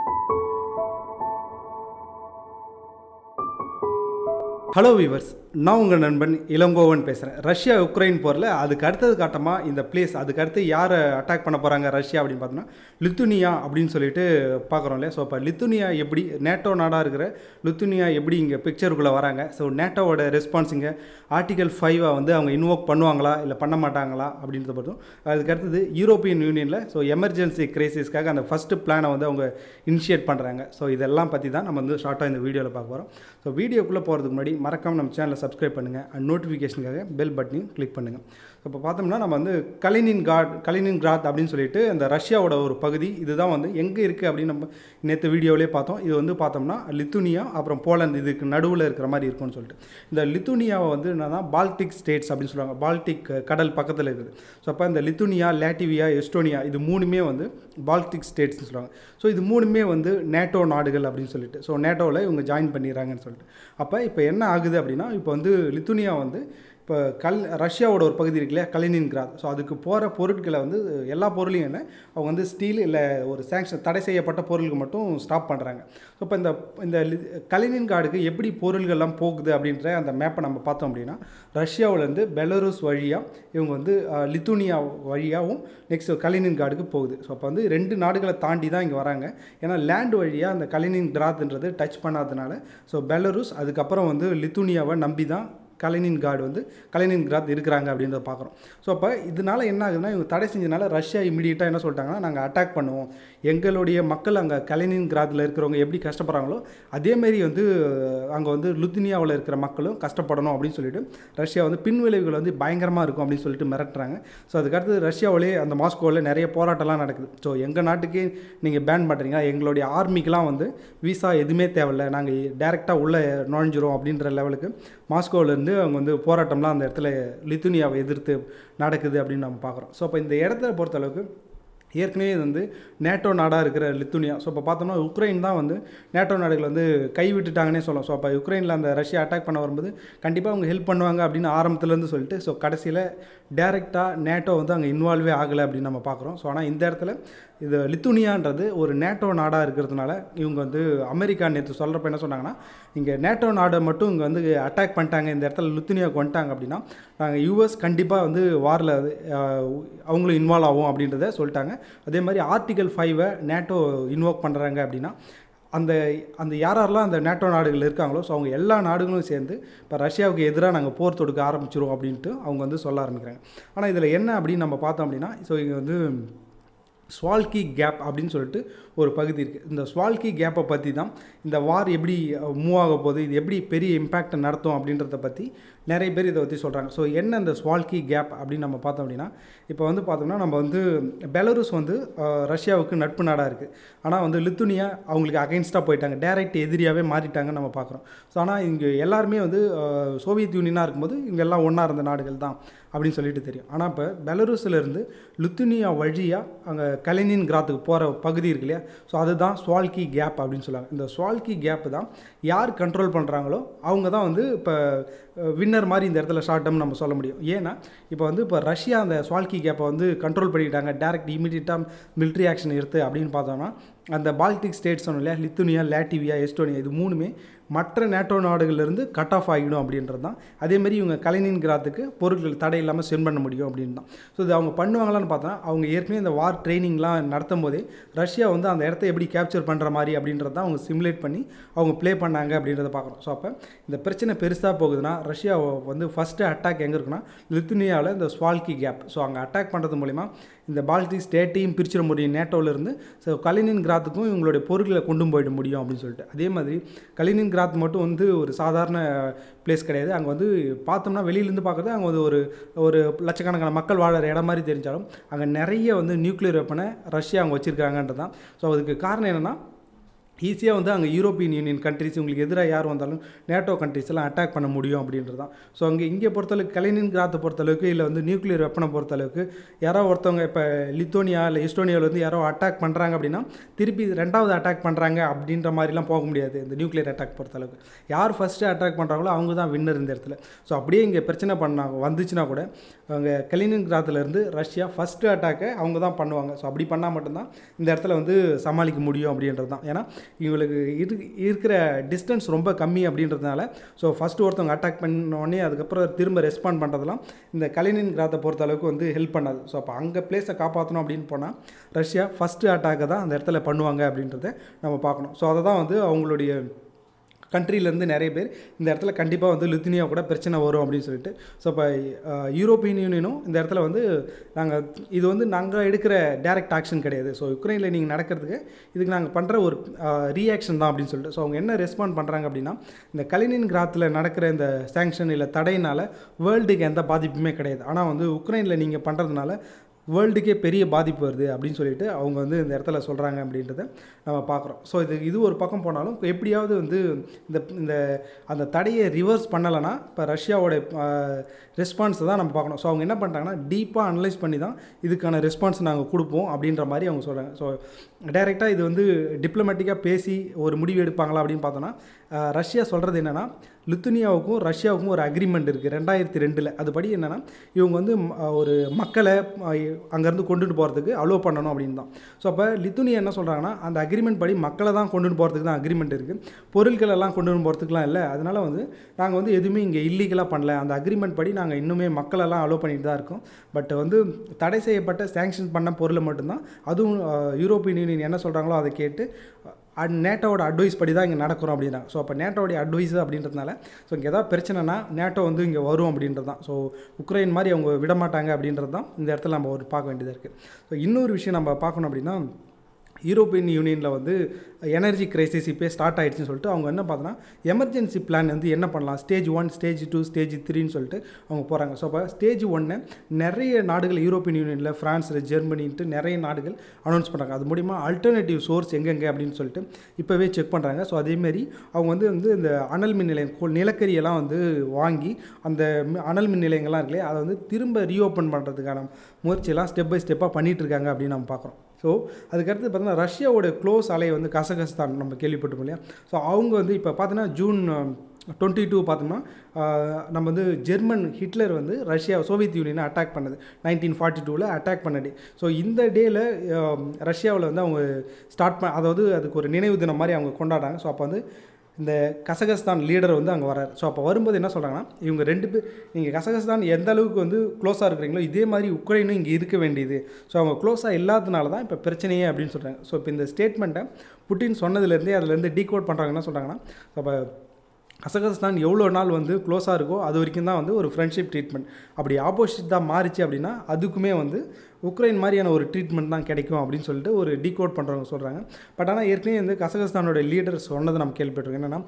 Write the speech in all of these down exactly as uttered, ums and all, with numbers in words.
Hello viewers, நான் உங்கள் நண்பன் இளங்கோவன் பேசுகிறேன். ரஷ்யா உக்ரைன் போரில் அதுக்கு அடுத்தது காட்டமாக இந்த பிளேஸ் அதுக்கு அடுத்து யாரை அட்டாக் பண்ண போகிறாங்க ரஷ்யா அப்படின்னு பார்த்தோம்னா லித்துனியா அப்படின்னு சொல்லிட்டு பார்க்குறோம் இல்லையா. ஸோ இப்போ லித்துனியா எப்படி நேட்டோ நாடாக இருக்கிற லித்துனியா எப்படி இங்கே பிக்சருக்குள்ளே வராங்க, ஸோ நேட்டோவோட ரெஸ்பான்ஸ் இங்கே ஆர்டிகல் ஃபைவை வந்து அவங்க இன்வோக் பண்ணுவாங்களா இல்லை பண்ண மாட்டாங்களா அப்படின்றத பொறுத்தும். அதுக்கு அடுத்தது யூரோப்பியன் யூனியனில் ஸோ எமர்ஜென்சி கிரைசிஸ்க்காக அந்த ஃபஸ்ட்டு பிளானை வந்து அவங்க இனிஷியேட் பண்ணுறாங்க. ஸோ இதெல்லாம் பற்றி தான் நம்ம வந்து ஷார்ட்டாக இந்த வீடியோவில் பார்க்க போகிறோம். ஸோ வீடியோக்குள்ளே போகிறதுக்கு முன்னாடி மறக்காமல் நம்ம சேனலை சப்ஸ்கிரைப் பண்ணுங்கள் அண்ட் நோட்டிஃபிகேஷனுக்காக பெல் பட்டனையும் கிளிக் பண்ணுங்கள். இப்போ பார்த்தோம்னா நம்ம வந்து கலினின்கிராட் கலினின்கிராத் அப்படின்னு சொல்லிட்டு அந்த ரஷ்யாவோட ஒரு பகுதி இதுதான் வந்து எங்கே இருக்குது அப்படின்னு நம்ம நேற்று வீடியோவிலே பார்த்தோம். இது வந்து பார்த்தோம்னா லித்துனியா அப்புறம் போலந்து இதுக்கு நடுவில் இருக்கிற மாதிரி இருக்கும்னு சொல்லிட்டு இந்த லித்துனியாவை வந்து என்னன்னா பால்டிக் ஸ்டேட்ஸ் அப்படின்னு சொல்லுவாங்க. பால்டிக் கடல் பக்கத்தில் இருக்குது. ஸோ அப்போ இந்த லித்துனியா, லாட்வியா, எஸ்டோனியா இது மூணுமே வந்து பால்டிக் ஸ்டேட்ஸ்னு சொல்லுவாங்க. ஸோ இது மூணுமே வந்து நேட்டோ நாடுகள் அப்படின்னு சொல்லிட்டு ஸோ நேட்டோவில் இவங்க ஜாயின் பண்ணிடுறாங்கன்னு சொல்லிட்டு அப்போ இப்போ என்ன ஆகுது அப்படின்னா இப்போ வந்து லித்துனியா வந்து இப்போ கல் ரஷ்யாவோட ஒரு பகுதி இருக்கு இல்லையா கலினின்கிராத். ஸோ அதுக்கு போகிற பொருட்களை வந்து எல்லா பொருளையும் என்ன அவங்க வந்து ஸ்டீல் இல்லை ஒரு சேங்ஷன் தடை செய்யப்பட்ட பொருளுக்கு மட்டும் ஸ்டாப் பண்ணுறாங்க. ஸோ இப்போ இந்த இந்த கலினின்கிராடுக்கு எப்படி பொருள்கள்லாம் போகுது அப்படின்ற அந்த மேப்பை நம்ம பார்த்தோம் அப்படின்னா ரஷ்யாவிலேருந்து பெலரூஸ் வழியாக இவங்க வந்து லித்துனியா வழியாகவும் நெக்ஸ்ட் கலினின்கிராடுக்கு போகுது. ஸோ அப்போ வந்து ரெண்டு நாடுகளை தாண்டி தான் இங்கே வராங்க. ஏன்னா லேண்ட் வழியாக அந்த கலினின்கிராத்ன்றது டச் பண்ணாததுனால ஸோ பெலரூஸ் அதுக்கப்புறம் வந்து லித்துனியாவை நம்பி தான் கலினின்கிராட் வந்து கலினின்கிராத் இருக்கிறாங்க அப்படின்றத பார்க்குறோம். ஸோ அப்போ இதனால் என்ன ஆகுதுன்னா இவங்க தடை செஞ்சதுனால ரஷ்யா இமீடியட்டாக என்ன சொல்லிட்டாங்கன்னா நாங்கள் அட்டாக் பண்ணுவோம், எங்களுடைய மக்கள் அங்கே கலினின்கிராத்தில் இருக்கிறவங்க எப்படி கஷ்டப்படுறாங்களோ அதேமாரி வந்து அங்கே வந்து லித்துனியாவில் இருக்கிற மக்களும் கஷ்டப்படணும் அப்படின்னு சொல்லிட்டு ரஷ்யா வந்து பின்விளைவுகள் வந்து பயங்கரமாக இருக்கும் அப்படின்னு சொல்லிட்டு மிரட்டுறாங்க. ஸோ அதுக்கடுத்து ரஷ்யாவிலே அந்த மாஸ்கோவில் நிறைய போராட்டம்லாம் நடக்குது. ஸோ எங்கள் நாட்டுக்கே நீங்கள் பேன் பண்ணுறீங்க, எங்களுடைய ஆர்மிக்கெலாம் வந்து விசா எதுவுமே தேவையில்லை, நாங்கள் டேரெக்டாக உள்ளே நுழைஞ்சிரும் அப்படின்ற லெவலுக்கு மாஸ்கோவிலேருந்து அவங்க வந்து போராட்டம்லாம் அந்த இடத்துல லித்துனியாவை எதிர்த்து நடக்குது அப்படின்னு நம்ம பார்க்குறோம். ஸோ அப்போ இந்த இடத்துல பொறுத்தளவுக்கு ஏற்கனவே இது வந்து நேட்டோ நாடாக இருக்கிற லித்துனியா. ஸோ இப்போ பார்த்தோம்னா உக்ரைன் தான் வந்து நேட்டோ நாடுகள் வந்து கைவிட்டுட்டாங்கன்னே சொல்லலாம். ஸோ அப்போ உக்ரைனில் அந்த ரஷ்யா அட்டாக் பண்ண வரும்போது கண்டிப்பாக அவங்க ஹெல்ப் பண்ணுவாங்க அப்படின்னு ஆரம்பத்துலேருந்து சொல்லிட்டு ஸோ கடைசியில் டேரெக்டாக நேட்டோ வந்து அங்கே இன்வால்வே ஆகலை அப்படின்னு நம்ம பார்க்குறோம். ஸோ ஆனால் இந்த இடத்துல இது லித்துனியான்றது ஒரு நேட்டோ நாடாக இருக்கிறதுனால இவங்க வந்து அமெரிக்கா நேற்று சொல்கிறப்ப என்ன சொன்னாங்கன்னா இங்கே நேட்டோ நாடை மட்டும் இங்கே வந்து அட்டாக் பண்ணிட்டாங்க, இந்த இடத்துல லித்துனியாவுக்கு வந்துட்டாங்க அப்படின்னா நாங்கள் யூஎஸ் கண்டிப்பாக வந்து வாரில் அவங்களும் இன்வால்வ் ஆகும் அப்படின்றத சொல்லிட்டாங்க. அதே மாதிரி ஆர்டிகல் ஃபைவை நேட்டோ இன்வோக் பண்ணுறாங்க அப்படின்னா அந்த அந்த யாரெல்லாம் அந்த நேட்டோ நாடுகள் இருக்காங்களோ ஸோ அவங்க எல்லா நாடுகளும் சேர்ந்து இப்போ ரஷ்யாவுக்கு எதிராக நாங்கள் போர் தொடுக்க ஆரம்பிச்சிருவோம் அப்படின்ட்டு அவங்க வந்து சொல்ல ஆரம்பிக்கிறாங்க. ஆனால் இதில் என்ன அப்படின்னு நம்ம பார்த்தோம் அப்படின்னா ஸோ இங்கே வந்து ஸ்வால்கி கேப் அப்படின்னு சொல்லிட்டு ஒரு பகுதி இருக்குது. இந்த ஸ்வால்கி கேப்பை பற்றி தான் இந்த வார் எப்படி மூவ் ஆக போகுது, இது எப்படி பெரிய இம்பேக்டை நடத்தும் அப்படின்றத பற்றி நிறைய பேர் இதை பற்றி சொல்கிறாங்க. ஸோ என்ன இந்த ஸ்வால்கி கேப் அப்படின்னு நம்ம பார்த்தோம் அப்படின்னா இப்போ வந்து பார்த்தோம்னா நம்ம வந்து பெலரூஸ் வந்து ரஷ்யாவுக்கு நட்பு நாடாக இருக்குது. ஆனால் வந்து லித்துனியா அவங்களுக்கு அகைன்ஸ்டாக போயிட்டாங்க, டைரக்ட் எதிரியாகவே மாறிட்டாங்கன்னு நம்ம பார்க்குறோம். ஸோ ஆனால் இங்கே எல்லாருமே வந்து சோவியத் யூனியனாக இருக்கும்போது இங்கே எல்லாம் ஒன்றா இருந்த நாடுகள் தான் அப்படின்னு சொல்லிட்டு தெரியும். ஆனால் இப்போ பெலரூஸிலேருந்து லித்துனியா வழியாக அங்கே கலினின்கிராத்துக்கு போகிற பகுதி இருக்கு இல்லையா, ஸோ அதுதான் ஸ்வால்கி கேப் அப்படின்னு சொல்லுவாங்க. இந்த ஸ்வால்கி கேப்பு தான் யார் கண்ட்ரோல் பண்ணுறாங்களோ அவங்க தான் வந்து இப்போ வின்னர் மாதிரி இந்த இடத்துல ஷார்ட் டேர்ம் நம்ம சொல்ல முடியும். ஏன்னா இப்போ வந்து இப்போ ரஷ்யா அந்த ஸ்வால்கி கேப்பை வந்து கண்ட்ரோல் பண்ணிட்டாங்க, டேரக்ட் இமீடியட்டாக மிலிட்ரி ஆக்ஷன் எடுத்து அப்படின்னு பார்த்தோம்னா அந்த பால்டிக் ஸ்டேட்ஸ் சொன்னோம் இல்லையா லித்துனியா, லாட்வியா, எஸ்டோனியா இது மூணுமே மற்ற நேட்டோ நாடுகள்லேருந்து கட் ஆஃப் ஆகிடும் அப்படின்றது தான். அதேமாதிரி இவங்க கலினின்கிராத்துக்கு பொருட்கள் தடை இல்லாமல் சென்ட் பண்ண முடியும் அப்படின்னு தான். ஸோ இது அவங்க பண்ணுவாங்களான்னு பார்த்தா அவங்க ஏற்கனவே இந்த வார் ட்ரைனிங்லாம் நடத்தும் போதே ரஷ்யா வந்து அந்த இடத்த எப்படி கேப்சர் பண்ணுற மாதிரி அப்படின்றத தான் அவங்க சிமுலேட் பண்ணி அவங்க ப்ளே பண்ணாங்க அப்படின்றத பார்க்குறோம். ஸோ அப்போ இந்த பிரச்சனை பெருசாக போகுதுன்னா ரஷ்யா வந்து ஃபஸ்ட்டு அட்டாக் எங்கே இருக்குன்னா லித்துனியாவில் இந்த ஸ்வால்கி கேப். ஸோ அங்கே அட்டாக் பண்ணுறது மூலிமா இந்த பால்டிக் ஸ்டேட்டையும் பிரிச்சிட முடியும் நேட்டோவிலேருந்து. ஸோ கலினின்கிராத்துக்கும் இவங்களுடைய பொருட்களை கொண்டு போயிட முடியும் அப்படின்னு சொல்லிட்டு. அதே மாதிரி கலினின்கிராத் மட்டும் வந்து ஒரு சாதாரண பிளேஸ் கிடையாது. அங்கே வந்து பார்த்தோம்னா வெளியிலேருந்து பார்க்குறது அங்கே வந்து ஒரு ஒரு லட்சக்கணக்கான மக்கள் வாழற இடம் மாதிரி தெரிஞ்சாலும் அங்கே நிறைய வந்து நியூக்ளியர் வெப்பனை ரஷ்யா அங்கே வச்சுருக்காங்கன்றது தான். ஸோ அதுக்கு காரணம் என்னென்னா ஈஸியாக வந்து அங்கே யூரோப்பியன் யூனியன் கண்ட்ரிஸ் உங்களுக்கு எதிராக யார் வந்தாலும் நேட்டோ கண்ட்ரிஸ் எல்லாம் அட்டாக் பண்ண முடியும் அப்படின்றது தான். ஸோ அங்கே இங்கே பொறுத்தளவுக்கு கலினின்கிராத்தை பொறுத்தளவுக்கு இல்லை வந்து நியூக்ளியர் வெப்பனை பொறுத்தளவுக்கு யாரோ ஒருத்தவங்க இப்போ லித்தோனியா இல்லை எஸ்டோனியாவில் வந்து யாரோ அட்டாக் பண்ணுறாங்க அப்படின்னா திருப்பி ரெண்டாவது அட்டாக் பண்ணுறாங்க அப்படின்ற மாதிரிலாம் போக முடியாது. இந்த நியூக்ளியர் அட்டாக் பொறுத்தளவுக்கு யார் ஃபஸ்ட்டு அட்டாக் பண்ணுறாங்களோ அவங்க தான் வின்னர் இந்த இடத்துல. ஸோ அப்படியே இங்கே பிரச்சனை பண்ணாங்க வந்துச்சுன்னா கூட அங்கே கலினின்கிராத்துலேருந்து ரஷ்யா ஃபஸ்ட்டு அட்டாக்கை அவங்க தான் பண்ணுவாங்க. ஸோ அப்படி பண்ணால் மட்டும்தான் இந்த இடத்துல வந்து சமாளிக்க முடியும் அப்படின்றது தான். ஏன்னா இவங்களுக்கு இரு இருக்கிற டிஸ்டன்ஸ் ரொம்ப கம்மி அப்படின்றதுனால ஸோ ஃபஸ்ட்டு ஒருத்தவங்க அட்டாக் பண்ணோடனே அதுக்கப்புறம் திரும்ப ரெஸ்பாண்ட் பண்ணுறதுலாம் இந்த கலினின்கிராத்தை பொறுத்த அளவுக்கு வந்து ஹெல்ப் பண்ணாது. ஸோ அப்போ அங்கே பிளேஸை காப்பாற்றணும் அப்படின்னு போனால் ரஷ்யா ஃபஸ்ட்டு அட்டாக்கை தான் அந்த இடத்துல பண்ணுவாங்க அப்படின்றத நம்ம பார்க்கணும். ஸோ அதை தான் வந்து அவங்களுடைய கண்ட்ரிலேருந்து நிறைய பேர் இந்த இடத்துல கண்டிப்பாக வந்து லித்துனியா கூட பிரச்சனை வரும் அப்படின்னு சொல்லிட்டு. ஸோ இப்போ யூரோப்பியன் யூனியனும் இந்த இடத்துல வந்து நாங்கள் இது வந்து நாங்கள் எடுக்கிற டைரக்ட் ஆக்ஷன் கிடையாது. ஸோ யுக்ரைனில் நீங்கள் நடக்கிறதுக்கு இதுக்கு நாங்கள் பண்ணுற ஒரு ரியாக்ஷன் தான் அப்படின்னு சொல்லிட்டு. ஸோ அவங்க என்ன ரெஸ்பாண்ட் பண்ணுறாங்க அப்படின்னா இந்த கலினின்கிராத்தில் நடக்கிற இந்த சேங்ஷன் இல்லை தடையினால் வேர்ல்டுக்கு எந்த பாதிப்புமே கிடையாது. ஆனால் வந்து உக்ரைனில் நீங்கள் பண்ணுறதுனால வேர்ல்டுக்கே பெரிய பாதிப்பு வருது அப்படின்னு சொல்லிட்டு அவங்க வந்து இந்த இடத்துல சொல்கிறாங்க அப்படின்றத நம்ம பார்க்குறோம். ஸோ இது இது ஒரு பக்கம் போனாலும் எப்படியாவது வந்து இந்த இந்த அந்த தடையை ரிவர்ஸ் பண்ணலைன்னா இப்போ ரஷ்யாவோட ரெஸ்பான்ஸை தான் நம்ம பார்க்கணும். ஸோ அவங்க என்ன பண்ணுறாங்கன்னா டீப்பாக அனலைஸ் பண்ணி தான் இதுக்கான ரெஸ்பான்ஸ் நாங்கள் கொடுப்போம் அப்படின்ற மாதிரி அவங்க சொல்கிறாங்க. ஸோ டைரெக்டாக இது வந்து டிப்ளமேட்டிக்காக பேசி ஒரு முடிவு எடுப்பாங்களா அப்படின்னு பார்த்தோன்னா ரஷ்யா சொல்கிறது என்னென்னா லித்துனியாவுக்கும் ரஷ்யாவுக்கும் ஒரு அக்ரிமெண்ட் இருக்குது ரெண்டாயிரத்தி ரெண்டில். அதுபடி என்னென்னா இவங்க வந்து ஒரு மக்களை அங்கேருந்து கொண்டுட்டு போகிறதுக்கு அலோவ் பண்ணணும் அப்படின்னு தான். ஸோ அப்போ லித்துனியா என்ன சொல்கிறாங்கன்னா அந்த அக்ரிமெண்ட் படி மக்களை தான் கொண்டுட்டு போகிறதுக்கு தான் அக்ரிமெண்ட் இருக்குது, பொருட்கள் எல்லாம் கொண்டுட்டு போகிறதுக்குலாம் இல்லை. அதனால் வந்து நாங்கள் வந்து எதுவுமே இங்கே இல்லீகலாக பண்ணல, அந்த அக்ரிமெண்ட் படி நாங்கள் இன்னுமே மக்களெல்லாம் அலோவ் பண்ணிட்டு தான் இருக்கோம். பட் வந்து தடை செய்யப்பட்ட சேங்ஷன் பண்ண பொருளை மட்டும்தான், அதுவும் யூரோப்பியன் யூனியன் என்ன சொல்கிறாங்களோ அதை கேட்டு அண்ட் நேட்டோட அட்வைஸ் படி தான் இங்கே நடக்கிறோம் அப்படின்னா. ஸோ அப்போ நேட்டோடைய அட்வைஸ் அப்படின்றதுனால ஸோ இங்கே எதாவது பிரச்சனைனா நேட்டோ வந்து இங்கே வரும் அப்படின்றது தான். ஸோ உக்ரைன் மாதிரி அவங்க விடமாட்டாங்க அப்படின்றது தான் இந்த இடத்துல நம்ம ஒரு பார்க்க வேண்டியதாக இருக்குது. ஸோ இன்னொரு விஷயம் நம்ம பார்க்கணும் அப்படின்னா யூரோப்பியன் யூனியனில் வந்து எனர்ஜி கிரைசிஸ் இப்போ ஸ்டார்ட் ஆகிடுச்சுன்னு சொல்லிட்டு அவங்க என்ன பார்த்தோன்னா எமர்ஜென்சி பிளான் வந்து என்ன பண்ணலாம், stage one stage two stage த்ரீன்னு சொல்லிட்டு அவங்க போகிறாங்க. ஸோ அப்போ ஸ்டேஜ் ஒன்று நிறைய நாடுகள் யூரோப்பியன் யூனியனில் ஃப்ரான்ஸில் ஜெர்மனின்ட்டு நிறைய நாடுகள் அனௌன்ஸ் பண்ணுறாங்க. அது மூலிமா அல்டர்னேட்டிவ் சோர்ஸ் எங்கெங்கே அப்படின்னு சொல்லிட்டு இப்போவே செக் பண்ணுறாங்க. ஸோ அதேமாரி அவங்க வந்து வந்து இந்த அனல் மின் நிலையம் நிலக்கரியெல்லாம் வந்து வாங்கி அந்த அனல் மின் நிலையங்கள்லாம் இருக்குல்லையே அதை வந்து திரும்ப ரீஓப்பன் பண்ணுறதுக்கான முயற்சியெல்லாம் ஸ்டெப் பை ஸ்டெப்பாக பண்ணிகிட்ருக்காங்க அப்படின்னு நம்ம பார்க்குறோம். ஸோ அதுக்கடுத்து பார்த்தீங்கன்னா ரஷ்யாவோட க்ளோஸ் அலை வந்து கசகஸ்தான் நம்ம கேள்விப்பட்டோம் இல்லையா. ஸோ அவங்க வந்து இப்போ பார்த்தீங்கன்னா ஜூன் டுவெண்ட்டி டூ பார்த்தோம்னா நம்ம வந்து ஜெர்மன் ஹிட்லர் வந்து ரஷ்யா சோவியத் யூனியனை அட்டாக் பண்ணது நைன்டீன் ஃபார்ட்டி டூவில் அட்டாக் பண்ண டே. ஸோ இந்த டேயில் ரஷ்யாவில் வந்து அவங்க ஸ்டார்ட் பண்ண அதாவது அதுக்கு ஒரு நினைவு தினம் மாதிரி அவங்க கொண்டாடுறாங்க. ஸோ அப்போ வந்து இந்த கசகஸ்தான் லீடர் வந்து அங்கே வரார். ஸோ அப்போ வரும்போது என்ன சொல்கிறாங்கன்னா இவங்க ரெண்டு பேர் நீங்கள் கசகஸ்தான் எந்த அளவுக்கு வந்து க்ளோஸாக இருக்கிறீங்களோ இதே மாதிரி உக்ரைனும் இங்கே இருக்க வேண்டியது. ஸோ அவங்க க்ளோஸாக இல்லாததுனால தான் இப்போ பிரச்சனையே அப்படின்னு சொல்கிறாங்க. ஸோ இப்போ இந்த ஸ்டேட்மெண்ட்டை புட்டின் சொன்னதுலேருந்தே அதுலேருந்து டீகோட் பண்ணுறாங்க. என்ன சொல்கிறாங்கன்னா அப்போ கசகஸ்தான் எவ்வளோ நாள் வந்து க்ளோஸாக இருக்கோ அது வரைக்கும் தான் வந்து ஒரு ஃப்ரெண்ட்ஷிப் ட்ரீட்மெண்ட், அப்படி ஆப்போசிட் தான் மாறிச்சு அப்படின்னா அதுக்குமே வந்து உக்ரைன் மாதிரியான ஒரு ட்ரீட்மெண்ட் தான் கிடைக்கும் அப்படின்னு சொல்லிட்டு ஒரு டீகோட் பண்ணுறவங்க சொல்கிறாங்க. பட் ஆனால் ஏற்கனவே வந்து கசகஸ்தானோட லீடர் சொன்னதை நம்ம கேள்விப்பட்டிருக்கோம். என்னென்னா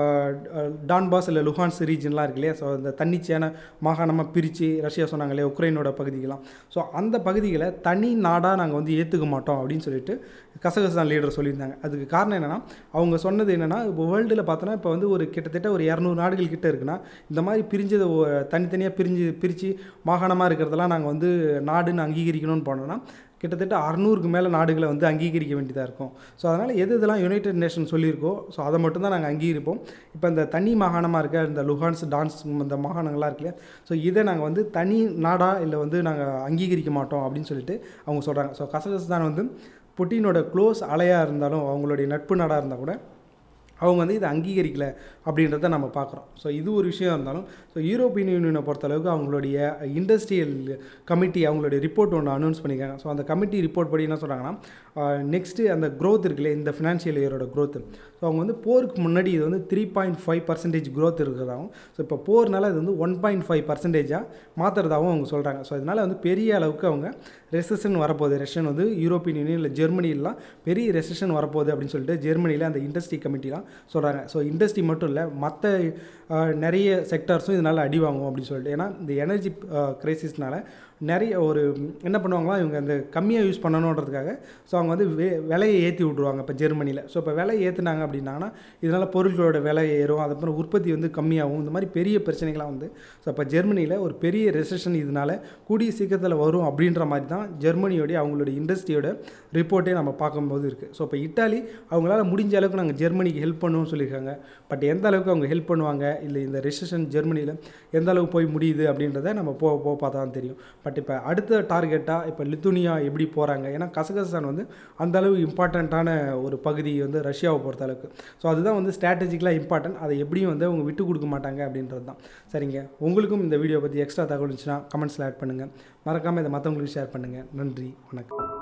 டான்பாஸ் இல்லை லுஹான்ஸ் ரீஜன்லாம் இருக்கு இல்லையா. ஸோ இந்த தன்னிச்சையான மாகாணமாக பிரித்து ரஷ்யா சொன்னாங்க இல்லையா உக்ரைனோட பகுதிகள்லாம். ஸோ அந்த பகுதிகளை தனி நாடாக நாங்கள் வந்து ஏற்றுக்க மாட்டோம் அப்படின்னு சொல்லிட்டு கசகஸ்தான் லீடர் சொல்லியிருந்தாங்க. அதுக்கு காரணம் என்னென்னா அவங்க சொன்னது என்னென்னா இப்போ வேர்ல்டில் பார்த்தோன்னா இப்போ வந்து ஒரு கிட்டத்தட்ட ஒரு இரநூறு நாடுகள் கிட்டே இருக்குன்னா இந்த மாதிரி பிரிஞ்சதை தனித்தனியாக பிரிஞ்சு பிரித்து மாகாணமாக இருக்கிறதெல்லாம் நாங்கள் வந்து நாடுன்னு அங்கீகரிக்கணும்னு போனோன்னா கிட்டத்தட்ட அறுநூறுக்கு மேலே நாடுகளை வந்து அங்கீகரிக்க வேண்டியதாக இருக்கும். ஸோ அதனால் எது இதெல்லாம் யுனைடெட் நேஷன் சொல்லியிருக்கோ ஸோ அதை மட்டும்தான் நாங்கள் அங்கீகரிப்போம். இப்போ இந்த தனி மாகாணமாக இருக்க இந்த லுஹான்ஸ் டான்ஸ் இந்த மாகாணங்கள்லாம் இருக்குல்லையா. ஸோ இதை நாங்கள் வந்து தனி நாடாக இல்லை வந்து நாங்கள் அங்கீகரிக்க மாட்டோம் அப்படின்னு சொல்லிட்டு அவங்க சொல்கிறாங்க. ஸோ கசகஸ்தான் வந்து புட்டினோட க்ளோஸ் அலையாக இருந்தாலும் அவங்களுடைய நட்பு நாடாக இருந்தால் கூட அவங்க வந்து இதை அங்கீகரிக்கலை அப்படின்றத நம்ம பார்க்குறோம். ஸோ இது ஒரு விஷயம் இருந்தாலும் ஸோ யூரோப்பியன் யூனியனை பொறுத்தளவுக்கு அவங்களுடைய இண்டஸ்ட்ரியல் கமிட்டி அவங்களுடைய ரிப்போர்ட் ஒன்று அனௌன்ஸ் பண்ணியிருக்காங்க. ஸோ அந்த கமிட்டி ரிப்போர்ட் படி என்ன சொல்கிறாங்கன்னா நெக்ஸ்ட்டு அந்த க்ரோத் இருக்குல்ல இந்த ஃபினான்ஷியல் இயரோட க்ரோத்து. ஸோ அவங்க வந்து போருக்கு முன்னாடி இது வந்து three point five percentage growth இருக்கிறதாகவும் ஸோ இப்போ போர்னால இது வந்து ஒன் பாயிண்ட் ஃபைவ் பர்சன்டேஜாக மாற்றுறதாகவும் அவங்க சொல்கிறாங்க. ஸோ இதனால் வந்து பெரிய அளவுக்கு அவங்க ரெசஷன் வரப்போகுது, ரஷ்யன் வந்து யூரோப்பியன் யூனியன் இல்லை ஜெர்மனிலாம் பெரிய ரெசஷன் வரப்போகுது அப்படின்னு சொல்லிட்டு ஜெர்மனியில் அந்த இண்டஸ்ட்ரி கமிட்டிலாம் சொல்கிறாங்க. ஸோ இண்டஸ்ட்ரி மட்டும் இல்லை மற்ற நிறைய செக்டார்ஸும் இதனால் அடி வாங்கும் அப்படின்னு சொல்லிட்டு. ஏன்னா இந்த எனர்ஜி கிரைசிஸ்னால நிறைய ஒரு என்ன பண்ணுவாங்களா இவங்க அந்த கம்மியாக யூஸ் பண்ணணுன்றதுக்காக ஸோ அவங்க வந்து வே விலையை ஏற்றி விட்ருவாங்க இப்போ ஜெர்மனியில். ஸோ இப்போ விலை ஏற்றுனாங்க அப்படின்னாங்கன்னா இதனால் பொருட்களோட விலை ஏறும், அதுக்கப்புறம் உற்பத்தி வந்து கம்மியாகும், இந்த மாதிரி பெரிய பிரச்சனைகள்லாம் வந்து ஸோ இப்போ ஜெர்மனியில் ஒரு பெரிய ரெசெஷன் இதனால் கூடிய சீக்கிரத்தில் வரும் அப்படின்ற மாதிரி தான் ஜெர்மனியோடைய அவங்களுடைய இண்டஸ்ட்ரியோட ரிப்போர்ட்டே நம்ம பார்க்கும்போது இருக்குது. ஸோ இப்போ இட்டாலி அவங்களால முடிஞ்ச அளவுக்கு நாங்கள் ஜெர்மனிக்கு ஹெல்ப் பண்ணுவோம்னு சொல்லியிருக்காங்க. பட் எந்த அளவுக்கு அவங்க ஹெல்ப் பண்ணுவாங்க, இல்லை இந்த ரெசெஷன் ஜெர்மனியில் எந்த அளவுக்கு போய் முடியுது அப்படின்றத நம்ம போக போக பார்த்தா தான் தெரியும். பட் இப்போ அடுத்த டார்கெட்டாக இப்போ லித்துனியா எப்படி போகிறாங்க, ஏன்னா கசகஸ்தான் வந்து அந்தளவு இம்பார்ட்டண்ட்டான ஒரு பகுதி வந்து ரஷ்யாவை பொறுத்த அளவுக்கு. ஸோ அதுதான் வந்து ஸ்ட்ராட்டஜிக்கலாக இம்பார்ட்டன்ட். அதை எப்படியும் வந்து அவங்க விட்டு கொடுக்க மாட்டாங்க அப்படின்றது தான். சரிங்க, உங்களுக்கும் இந்த வீடியோ பற்றி எக்ஸ்ட்ரா தகவல் இருந்துச்சுன்னா கமெண்ட்ஸில் ஆட் பண்ணுங்கள். மறக்காமல் இதை மற்றவங்களுக்கு ஷேர் பண்ணுங்கள். நன்றி, வணக்கம்.